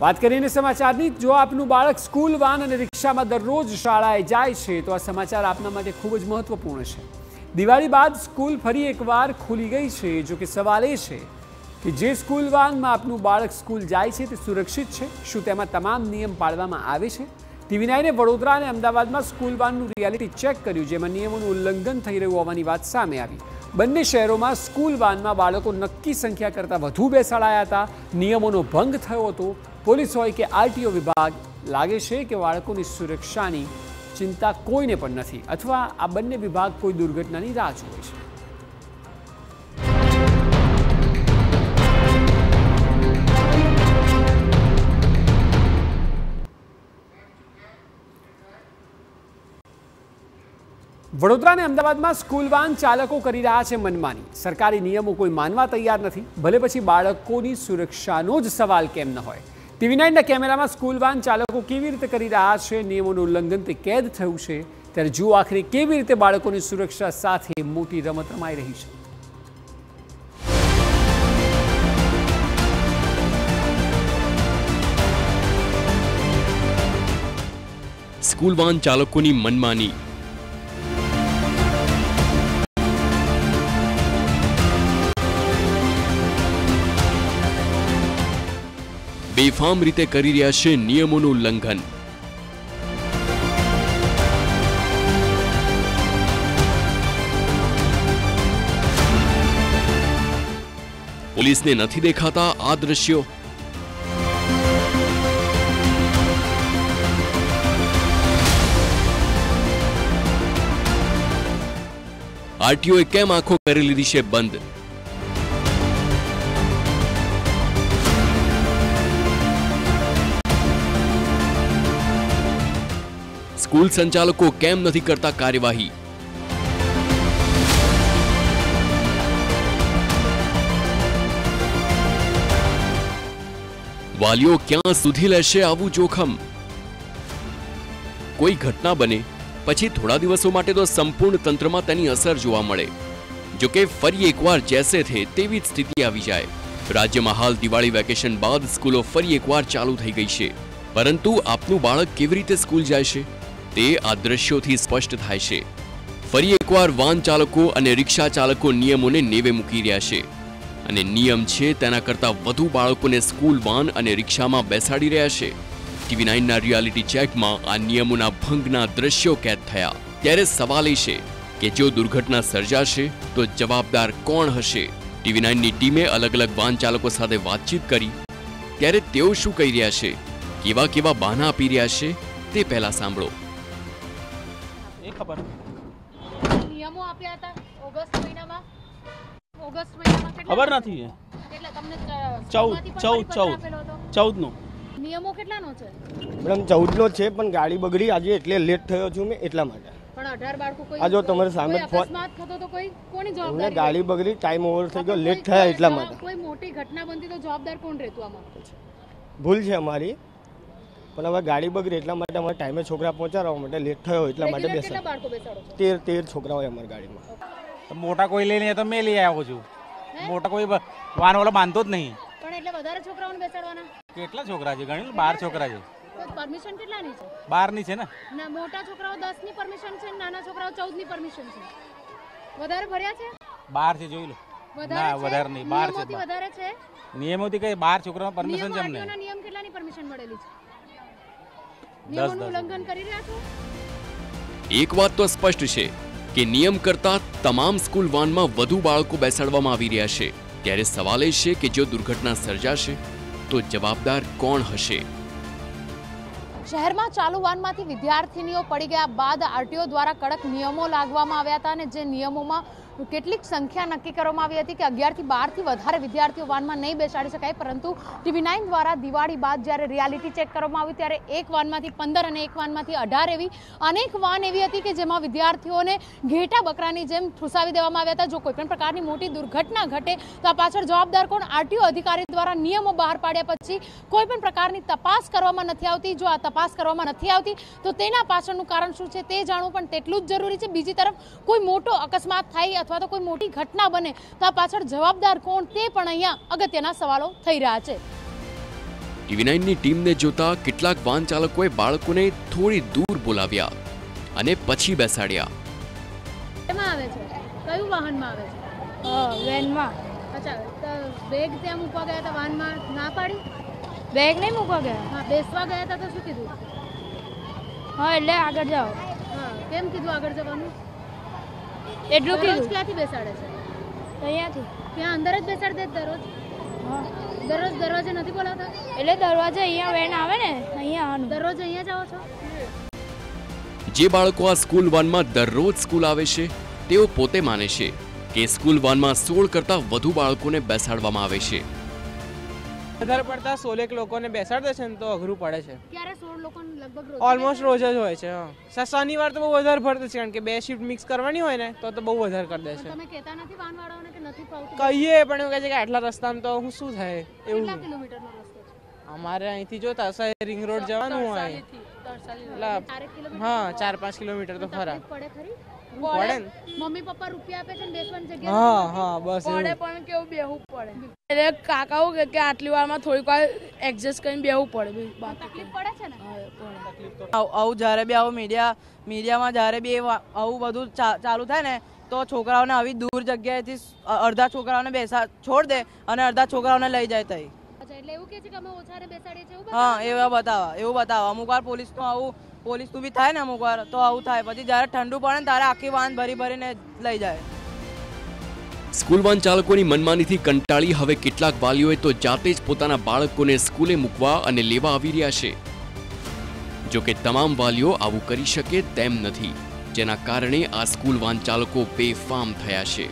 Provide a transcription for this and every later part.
વાત કરીને સમાચારની, જો આપનું બાળક સ્કૂલ વાન અને રિક્ષામાં દરરોજ શાળાએ જાય છે તો આ સમાચાર આપના માટે ખૂબ જ મહત્વપૂર્ણ છે। દિવાળી બાદ સ્કૂલ ફરી એકવાર ખુલી ગઈ છે। જો કે સવાલ એ છે કે જે સ્કૂલ વાનમાં આપનું બાળક સ્કૂલ જાય છે તે સુરક્ષિત છે? શું તેમાં તમામ નિયમ પાળવામાં આવે છે? TV9 વડોદરા અને અમદાવાદમાં સ્કૂલ વાનનું રિયાલિટી ચેક કર્યું, જેમાં નિયમોનું ઉલ્લંઘન થઈ રહ્યું હોવાની વાત સામે આવી। બંને શહેરોમાં સ્કૂલ વાનમાં બાળકો નક્કી સંખ્યા કરતાં વધુ બેસાડાયા હતા। નિયમોનો ભંગ થયો હતો। પોલીસ હોય કે RTO વિભાગ, લાગે છે કે બાળકોની સુરક્ષાની ચિંતા કોઈને પણ નથી, અથવા આ બંને વિભાગ કોઈ દુર્ઘટનાની રાહ જુએ છે। વડોદરા અને અમદાવાદમાં સ્કૂલ વાન ચાલકો કરી રહ્યા છે મનમાની। સરકારી નિયમો કોઈ માનવા તૈયાર નથી, ભલે પછી બાળકોની સુરક્ષાનો જ સવાલ કેમ ન હોય। TV9 કેમેરામાં સ્કૂલ વાન ચાલકો કેવી રીતે કરી રહ્યા છે નિયમોનું ઉલ્લંઘન તે કેદ થયું છે। ત્યારે જુઓ આખરે કેવી રીતે બાળકોની સુરક્ષા સાથે મોટી રમત રમાઈ રહી છે। સ્કૂલ વાન ચાલકોની મનમાની। બેફામ રીતે કરી રહ્યા છે નિયમોનું ઉલ્લંઘન। પોલીસને નથી દેખાતા આ દ્રશ્યો? RTOએ કેમ આંખો કરી લીધી છે બંધ? સ્કૂલ સંચાલકો કેમ નથી કરતા કાર્યવાહી? વાલીઓ ક્યાં સુધી લેશે આવું જોખમ? કોઈ ઘટના બને પછી થોડા દિવસો માટે તો સંપૂર્ણ તંત્રમાં તેની અસર જોવા મળે। જો કે ફરી એકવાર જૈસે થે તેવી જ સ્થિતિ આવી જાય। રાજ્યમાં હાલ દિવાળી વેકેશન બાદ સ્કૂલો ફરી એકવાર ચાલુ થઈ ગઈ છે, પરંતુ આપનું બાળક કેવી રીતે સ્કૂલ જાય છે તે આ દ્રશ્યોથી સ્પષ્ટ થાય છે। ફરી એકવાર વાન ચાલકો અને રિક્ષા ચાલકો નિયમોને નેવે મૂકી રહ્યા છે, અને નિયમ છે તેના કરતાં વધુ બાળકોને સ્કૂલ વાન અને રિક્ષામાં બેસાડી રહ્યા છે। TV9 રિયાલિટી ચેકમાં આ નિયમોના ભંગના દ્રશ્યો કેદ થયા। ત્યારે સવાલ એ છે કે જો દુર્ઘટના સર્જાશે તો જવાબદાર કોણ હશે? TV9ની ટીમે અલગ અલગ વાન ચાલકો સાથે વાતચીત કરી, ત્યારે તેઓ શું કહી રહ્યા છે, કેવા કેવા બહાના આપી રહ્યા છે તે પહેલા સાંભળો। ખબર નિયમો આપ્યા હતા ઓગસ્ટ મહિનામાં ખબર નથી કેટલા તમને 14 નો નિયમો કેટલાનો છે મેડમ? 14 નો છે, પણ ગાડી બગડી આજે એટલે લેટ થયો છું મેં, એટલા માટે। પણ 18 બાળકો કોઈ આ જો તમારી સામે અકસ્માત થતો તો કોની જવાબદારી? ગાડી બગડી, ટાઈમ ઓવર થઈ ગયો, લેટ થયા એટલા માટે। કોઈ મોટી ઘટના બનતી તો જવાબદાર કોણ રહેતું આમાં? ભૂલ છે અમારી, પણ હવે ગાડી બગડી એટલા માટે અમારે ટાઈમે છોકરા પહોંચાડવા માટે લેટ થયો એટલા માટે કેટલા બાળકો બેસાડો છો? 13 છોકરા હોય અમારી ગાડીમાં। મોટા કોઈ લઈને તો મેં લઈ આવ્યો છું, મોટા કોઈ વાન વાળો બાંધતો જ નહીં। પણ એટલે વધારે છોકરાઓને બેસાડવાના? કેટલા છોકરા છે? ગણી 12 છોકરા છે। પરમિશન કેટલાની છે? 12 ની છે ને। ના, મોટા છોકરાઓ 10 ની પરમિશન છે, નાના છોકરાઓ 14 ની પરમિશન છે। વધારે ભર્યા છે? 12 છે, જોઈ લો। ના, વધારે નહીં, 12 છે। વધારે છે નિયમોથી કઈ 12 છોકરાઓને પરમિશન છે અમને। નિયમ કેટલાની પરમિશન મળેલી છે? 10 ઉલ્લંઘન કરી રહ્યા છો? એક વાત તો સ્પષ્ટ છે કે નિયમ કરતા તમામ સ્કૂલ વાનમાં વધુ બાળકો બેસાડવામાં આવી રહ્યા છે। ત્યારે સવાલ એ છે કે જો દુર્ઘટના સર્જાશે તો જવાબદાર કોણ હશે? શહેરમાં ચાલુ વાનમાંથી વિદ્યાર્થીનીઓ પડી ગયા બાદ RTO દ્વારા કડક નિયમો લાગવામાં આવ્યા હતા, અને જે નિયમોમાં કેટલીક સંખ્યા નક્કી કરવામાં આવી હતી કે 11 થી 12 થી વધારે વિદ્યાર્થીઓ વાનમાં નહીં બેસાડી શકાય। પરંતુ TV9 દ્વારા દિવાળી બાદ જ્યારે રિયાલિટી ચેક કરવામાં આવ્યું ત્યારે એક વાનમાંથી 15 અને એક વાનમાંથી 18 એવી અનેક વાન એવી હતી કે જેમાં વિદ્યાર્થીઓને ઘેટા બકરાની જેમ ઠૂસાવી દેવામાં આવ્યા હતા। જો કોઈપણ પ્રકારની મોટી દુર્ઘટના ઘટે તો આ પાછળ જવાબદાર કોણ? RTO અધિકારી દ્વારા નિયમો બહાર પાડ્યા પછી કોઈપણ પ્રકારની તપાસ કરવામાં નથી આવતી। જો આ તપાસ કરવામાં નથી આવતી તો તેના પાછળનું કારણ શું છે તે જાણવું પણ તેટલું જ જરૂરી છે। બીજી તરફ કોઈ મોટો અકસ્માત થાય અથવા તો કોઈ મોટી ઘટના બને તો આ પાછળ જવાબદાર કોણ તે પણ અહીંયા અગત્યના સવાલો થઈ રહ્યા છે। TV9ની ટીમને જોતા કેટલાક વાહન ચાલકોએ બાળકોને થોડી દૂર બોલાવ્યા અને પછી બેસાડ્યા. કેમાં આવે છે? કયું વાહનમાં આવે છે? વેનમાં. અચ્છા, તો બેગ ત્યાં મૂકવા ગયા હતા, વાહનમાં ના પાડી? બેગ નહીં મૂકવા ગયા. હા, બેસવા ગયા હતા તો શું કીધું? હા, એટલે આગળ જાઓ. હા, કેમ કીધું આગળ જવાનું? એટલું દરરોજ કીધું. ક્યાંથી બેસાડે છે? અહીંયાથી. ત્યાં અંદર જ બેસાડી દે દરરોજ? હા, દરરોજ દરવાજે નથી બોલાવતા? એટલે દરવાજે અહીંયા વેન આવે ને અહીંયા આવવાનું. દરરોજ અહીંયા જાઓ છો? જે બાળકો આ સ્કૂલ વાનમાં દરરોજ સ્કૂલ આવે છે તેઓ પોતે માને છે કે સ્કૂલ વાનમાં 16 કરતાં વધુ બાળકોને બેસાડવામાં આવે છે. વધારે પડતા 16 લોકોને બેસાડે છે ને તો અઘરું પડે છે. ક્યારે 16 લોકોને લગભગ રોજ ઓલમોસ્ટ રોજ જ હોય છે. શનિવાર તો બહુ વધારે ભરતું છે, કારણ કે 2 શિફ્ટ મિક્સ કરવાની હોય ને તો બહુ વધારે કરી દે છે. તમે કહેતા નથી વાહનવાળાઓને કે નથી ફાવતું? કહીએ પણ એવું કહે છે કે આટલા રસ્તામાં તો હું શું થાય એવું. કેટલા કિલોમીટરનો રસ્તો છે? અમારે અહીંથી જો તરસાલી રિંગ રોડ જવાનું હોય એટલે હા 4-5 કિલોમીટર તો ખરા પડે ખરી? પડે ને. મમ્મી પપ્પા રૂપિયા આપે છે ને બેસવાની જગ્યા હા હા બસ પડે એવું. પણ કેવું બેહવું પડે. એટલે કાકાઓ કે આટલી વારમાં થોડીક વાર એડજસ્ટ કરીને બેહવું પડે. બાકી તકલીફ પડે છે ને? આવું જ્યારે બી આવું મીડિયામાં જ્યારે બી આવું બધું ચાલુ થાય ને તો છોકરાઓને આવી દૂર જગ્યાએથી અડધા છોકરાઓને છોડ દે અને અડધા છોકરાઓને લઈ જાય તઈ. અચ્છા, એટલે એવું કહે છે કે અમે ઓછાને બેસાડીએ છીએ એવું? હા, એવું બતાવો. અમુક વાર પોલીસનું બી થાય ને, અમુક વાર તો આવું થાય. પછી જ્યારે ઠંડુ પડે ને ત્યારે આખી વાન ભરીને લઈ જાય. સ્કૂલ વાન ચાલકોની મનમાનીથી કંટાળી હવે કેટલાક વાલીઓએ તો જાતે જ પોતાના બાળકોને સ્કૂલે મૂકવા અને લેવા આવી રહ્યા છે. જો કે તમામ વાલીઓ આવું કરી શકે તેમ નથી, જેના કારણે આ સ્કૂલ વાન ચાલકો બેફામ થયા છે.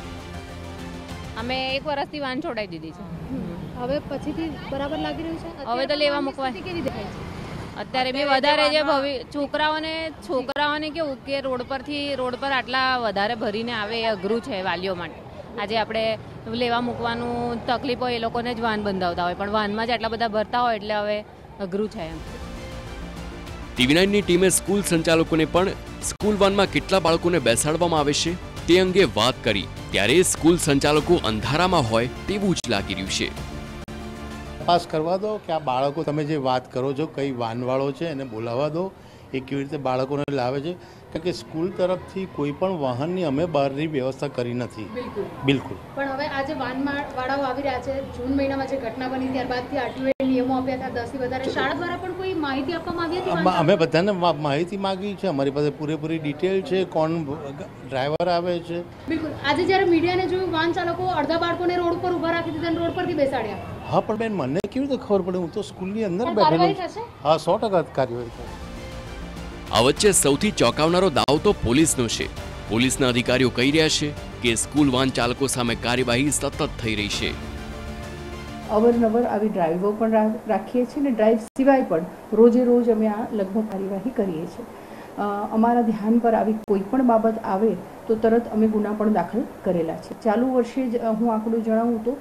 અમે 1 વર્ષથી વાન છોડાવી દીધી છે. હવે પછીથી બરાબર લાગી રહ્યું છે? હવે તો લેવા મૂકવા કેવી દેખાય છે? અત્યારે બી વધારે જે છોકરાઓને કેવું કે રોડ પર આટલા વધારે ભરીને આવે એ અઘરું છે વાલીઓ માટે. આજે આપણે લેવા મૂકવાનું તકલીફ હોય એ લોકોને જ વાન બંધાવતા હોય, પણ વાનમાં જ આટલા બધા ભરતા હોય એટલે હવે અઘરું છે એમ. TV9ની ટીમે સ્કૂલ સંચાલકોને પણ સ્કૂલ વાનમાં કેટલા બાળકોને બેસાડવામાં આવે છે તે અંગે વાત કરી, ત્યારે સ્કૂલ સંચાલકો અંધારામાં હોય તેવું જ લાગી રહ્યું છે. તપાસ કરવા દો કે આ બાળકો તમે જે વાત કરો છો કઈ વાનવાળો છે એને બોલાવવા દો, એ કેવી રીતે બાળકોને લાવે છે. કારણ કે સ્કૂલ તરફથી કોઈ પણ વાહનની અમે બહારની વ્યવસ્થા કરી નથી. બિલકુલ. પણ હવે આજે વાળાઓ આવી રહ્યા છે, જૂન મહિનામાં જે ઘટના બની ત્યારબાદથી આરટીઓએ નિયમો આપ્યા હતા 10 થી વધારે. શાળા દ્વારા પણ કોઈ માહિતી આપવામાં આવી હતી? અમે બધાને માહિતી માંગી છે, અમારી પાસે પૂરેપૂરી ડિટેલ છે, કોણ ડ્રાઈવર આવે છે. બિલકુલ. આજે જ્યારે મીડિયાને જોયું, વાહન ચાલકો અડધા બાળકોને રોડ ઉપર ઊભા રાખી દીધા અને રોડ પરથી બેસાડ્યા. હા, પણ બેન મને કેવી રીતે ખબર પડે? હું તો સ્કૂલની અંદર બેઠેલો છું. હા, 100% કાર્યવાહી થશે. આ વચ્ચે સૌથી ચોંકાવનારો દાવ તો પોલીસનો છે. પોલીસના અધિકારીઓ કહી રહ્યા છે કે સ્કૂલ વાન ચાલકો સામે કાર્યવાહી સતત થઈ રહી છે. અવારનવાર આવી ડ્રાઈવો પણ રાખીએ છીએ અને ડ્રાઈવ સિવાય પણ રોજે રોજ અમે આ લગભગ કાર્યવાહી કરીએ છીએ. અમારા ધ્યાન પર આવી કોઈ પણ બાબત આવે તો તરત અમે ગુના પણ દાખલ કરેલા છે. ચાલુ વર્ષે જ હું આંકડો જણાવું તો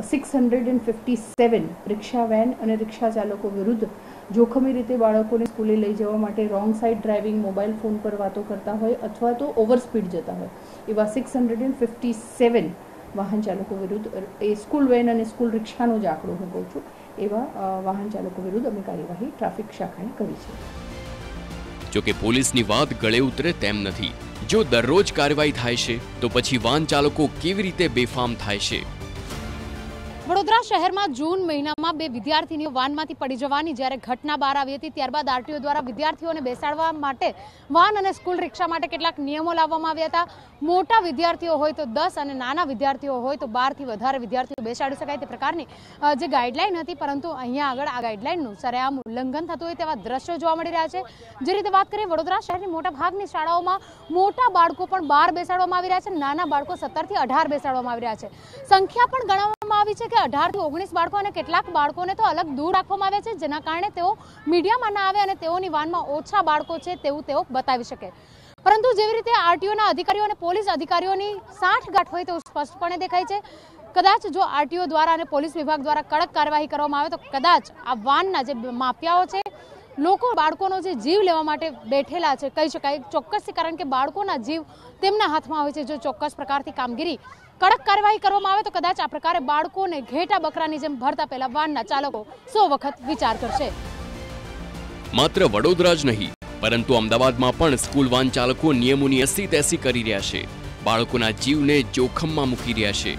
657 રિક્ષા વેન અને રિક્ષા ચાલકો વિરુદ્ધ જોખમી રીતે બાળકોને સ્કૂલે લઈ જવા માટે wrong side driving, mobile phone પર વાતો કરતા હોય અથવા તો ઓવર સ્પીડ જતા હોય એવા 657 વાહન ચાલકો વિરુદ્ધ, એ સ્કૂલ વેન અને સ્કૂલ રિક્ષાનો જ આંકડો હું કહું છું, એવા વાહન ચાલકો વિરુદ્ધ અમે કાર્યવાહી ટ્રાફિક શાખાએ કરી છે. જોકે પોલીસની વાત ગળે ઉતરે તેમ નથી. જો દરરોજ કાર્યવાહી થાય છે તો પછી વાહન ચાલકો કેવી રીતે બેફામ થાય છે? વડોદરા શહેરમાં જૂન મહિનામાં 2 વિદ્યાર્થીનીઓ વાનમાંથી પડી જવાની જ્યારે ઘટના બહાર આવી હતી, ત્યારબાદ આરટીઓ દ્વારા વિદ્યાર્થીઓને બેસાડવા માટે વાન અને સ્કૂલ રિક્ષા માટે કેટલાક નિયમો લાવવામાં આવ્યા હતા. મોટા વિદ્યાર્થીઓ હોય તો 10 અને નાના વિદ્યાર્થીઓ હોય તો 12 થી વધારે વિદ્યાર્થીઓ બેસાડી શકાય તે પ્રકારની જે ગાઈડલાઈન હતી, પરંતુ અહીંયા આગળ આ ગાઈડલાઈનનું સરેઆમ ઉલ્લંઘન થતું હોય તેવા દ્રશ્યો જોવા મળી રહ્યા છે. જે રીતે વાત કરીએ, વડોદરા શહેરની મોટા ભાગની શાળાઓમાં મોટા બાળકો પણ 12 બેસાડવામાં આવી રહ્યા છે, નાના બાળકો 17 થી 18 બેસાડવામાં આવી રહ્યા છે. સંખ્યા પણ ગણવામાં આવી છે કે 18 થી 19 બાળકો અને કેટલાક બાળકોને તો અલગ દૂર રાખવામાં આવ્યા છે, જેના કારણે તેઓ મીડિયામાં ના આવે અને તેઓની વાનમાં ઓછા બાળકો છે તેવું તેઓ બતાવી શકે. પરંતુ જેવી રીતે આરટીઓના અધિકારીઓ અને પોલીસ અધિકારીઓની સાંઠગાંઠ હોય તેવું સ્પષ્ટપણે દેખાય છે. કદાચ જો આરટીઓ દ્વારા અને પોલીસ વિભાગ દ્વારા કડક કાર્યવાહી કરવામાં આવે તો કદાચ આ વાનના જે માફિયાઓ છે લોકો બાળકોનો જે જીવ લેવા માટે બેઠેલા છે કહી શકાય ચોક્કસથી, કારણ કે બાળકોના જીવ તેમના હાથમાં હોય છે. જો ચોક્કસ પ્રકારથી કામગીરી કડક કાર્યવાહી કરવામાં આવે તો કદાચ આ પ્રકારે બાળકોને ઘેટા બકરાની જેમ ભરતા પહેલા વાનના ચાલકો 100 વખત વિચાર કરશે. માત્ર વડોદરા જ નહીં પરંતુ અમદાવાદમાં પણ સ્કૂલ વાન ચાલકો નિયમોની એસી તેસી કરી રહ્યા છે. બાળકોના જીવને જોખમમાં મૂકી રહ્યા છે.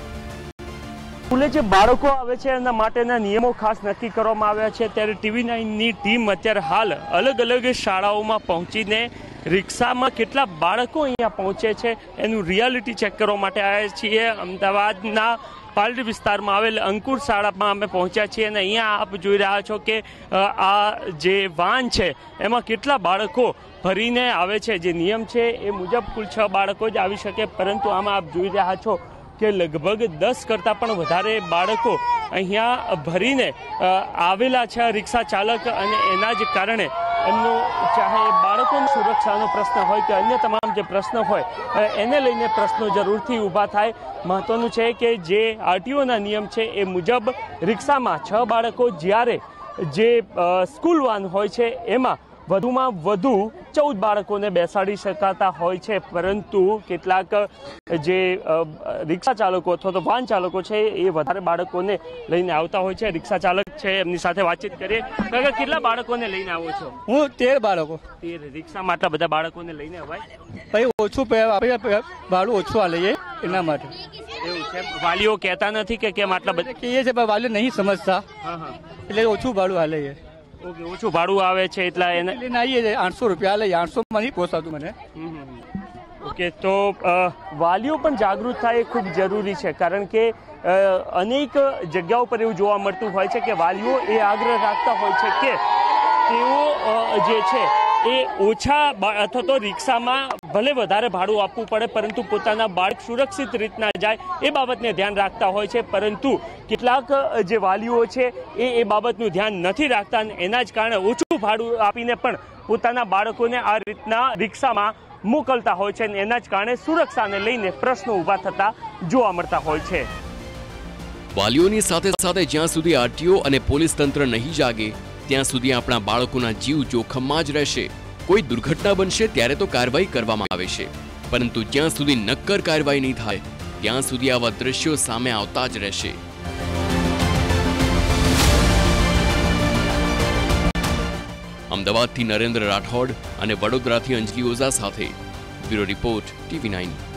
સ્કૂલે જે બાળકો આવે છે એના માટેના નિયમો ખાસ નક્કી કરવામાં આવ્યા છે. ત્યારે TV9ની ટીમ અત્યારે હાલ અલગ અલગ શાળાઓમાં પહોંચીને રિક્ષામાં કેટલા બાળકો અહીંયા પહોંચે છે એનું રિયાલિટી ચેક કરવા માટે આવ્યા છીએ. અમદાવાદના પાલડી વિસ્તારમાં આવેલ અંકુર શાળામાં અમે પહોંચ્યા છીએ અને અહીંયા આપ જોઈ રહ્યા છો કે આ જે વાન છે એમાં કેટલા બાળકો ભરીને આવે છે. જે નિયમ છે એ મુજબ કુલ 6 બાળકો જ આવી શકે, પરંતુ આમાં આપ જોઈ રહ્યા છો કે લગભગ 10 કરતાં પણ વધારે બાળકો અહીંયા ભરીને આવેલા છે રિક્ષા ચાલક, અને એના જ કારણે એમનું ચાહે બાળકોની સુરક્ષાનો પ્રશ્ન હોય કે અન્ય તમામ જે પ્રશ્ન હોય એને લઈને પ્રશ્નો જરૂરથી ઊભા થાય. મહત્વનું છે કે જે RTOના નિયમ છે એ મુજબ રિક્ષામાં 6 બાળકો, જ્યારે જે સ્કૂલ વાન હોય છે એમાં વધુમાં વધુ 14 બાળકોને બેસાડી શકાતા હોય છે. પરંતુ કેટલાક જે રિક્ષા ચાલકો અથવા તો વાન ચાલકો છે એ વધારે બાળકોને લઈને આવતા હોય છે. રિક્ષા ચાલક છે એમની સાથે વાતચીત કરીએ. કાકા, કેટલા બાળકોને લઈને આવો છો? હું 13 બાળકો. 13 રિક્ષામાં આટલા બધા બાળકોને લઈને અવાય? ભાઈ ઓછું ભાડું ઓછું આ લઈએ એના માટે. એવું છે? વાલીઓ કહેતા નથી કે કેમ આટલા બધા? કહીએ છે વાલીઓ નહીં સમજતા, એટલે ઓછું ભાડું આ લઈએ. ઓકે, ઓછું ભાડું આવે છે એટલા એને લઈને આવીએ. 800 રૂપિયા લઈએ. 800 માં નહીં પોસાતું મને. ઓકે, તો વાલીઓ પણ જાગૃત થાય એ ખૂબ જરૂરી છે, કારણ કે અનેક જગ્યાઓ પર એવું જોવા મળતું હોય છે કે વાલીઓ એ આગ્રહ રાખતા હોય છે કે તેઓ જે છે એ ઓછા અથવા તો રિક્ષામાં ભલે વધારે ભાડું આપવું પડે પરંતુ પોતાના બાળક સુરક્ષિત રીતના જાય એ બાબતને ધ્યાન રાખતા હોય છે. પરંતુ કેટલાક જે વાલીઓ છે એ બાબતનું ધ્યાન નથી રાખતા અને એના જ કારણે ઓછું ભાડું આપીને પણ પોતાના બાળકોને આ રીતના રિક્ષામાં મોકલતા હોય છે અને એના જ કારણે સુરક્ષાને લઈને પ્રશ્નો ઊભા થતા જોવા મળતા હોય છે. વાલીઓની સાથે સાથે જ્યાં સુધી RTO અને પોલીસ તંત્ર નહીં જાગે ત્યાં સુધી આપણા બાળકોના જીવ જોખમમાં જ રહેશે. કોઈ દુર્ઘટના બનશે ત્યારે તો કાર્યવાહી કરવામાં આવે છે, પરંતુ જ્યાં સુધી નક્કર કાર્યવાહી નહીં થાય ત્યાં સુધી આવા દ્રશ્યો સામે આવતા જ રહેશે. અમદાવાદથી નરેન્દ્ર રાઠોડ અને વડોદરાથી અંજલિ ઓઝા સાથે બ્યુરો રિપોર્ટ TV9.